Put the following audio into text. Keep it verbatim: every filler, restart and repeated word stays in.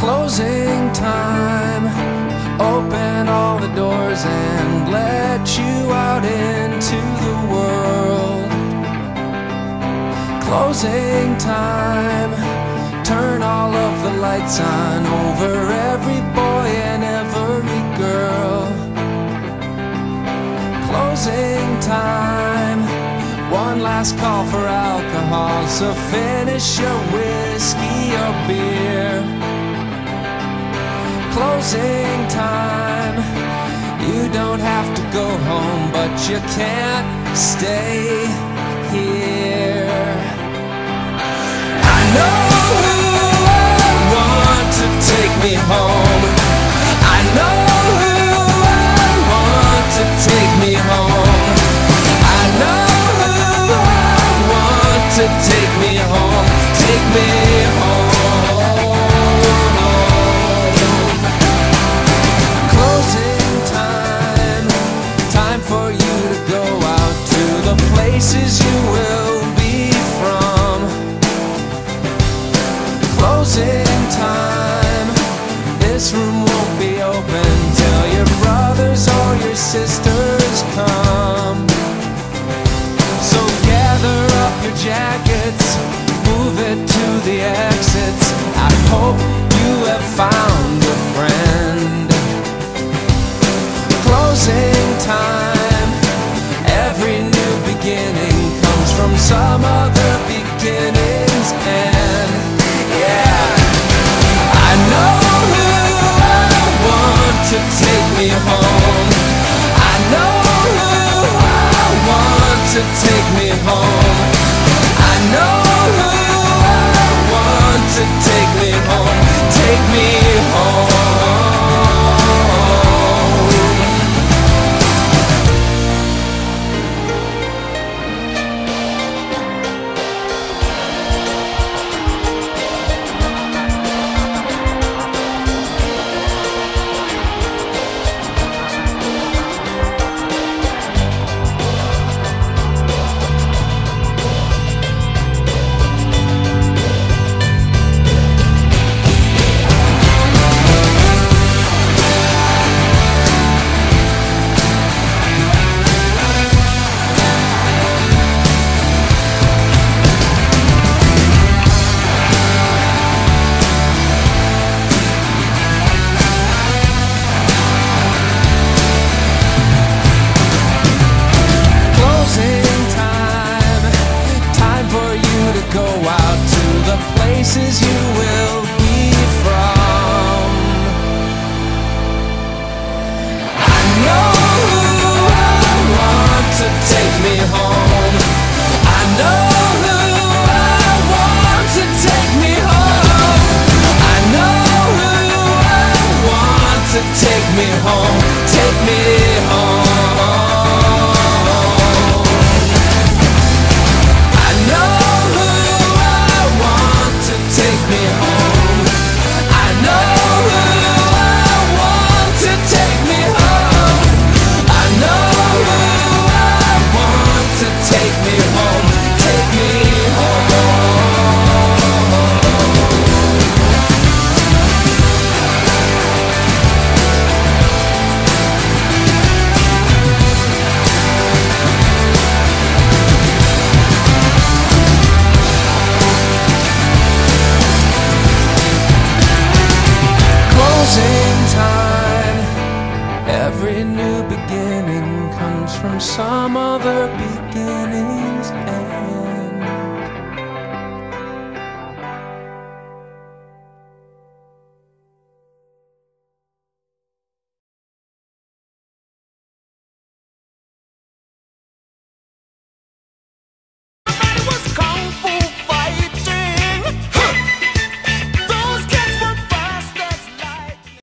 Closing time. Open all the doors and let you out into the world. Closing time. Turn all of the lights on over every boy and every girl. Closing time. One last call for alcohol, so finish your whiskey or beer. Closing time. You don't have to go home, but you can't stay here. I know who I want to take me home. I know who I want to take me home. I know who I want to take me home. Take me home. Places you will be from. Closing time. This room won't be open till your brothers or your sisters come. So gather up your jackets, move it to the exits. I hope you have found a friend. Closing time. Every new beginning comes from some other beginning's end. Yeah, I know who I want to take me home. I know who I want to take me home. I know who I want to take me home. Take me home. Places you will be from. I know who I want to take me home. I know who I want to take me home. I know who I want to take me home. Take me home. Every new beginning comes from some other beginning's end.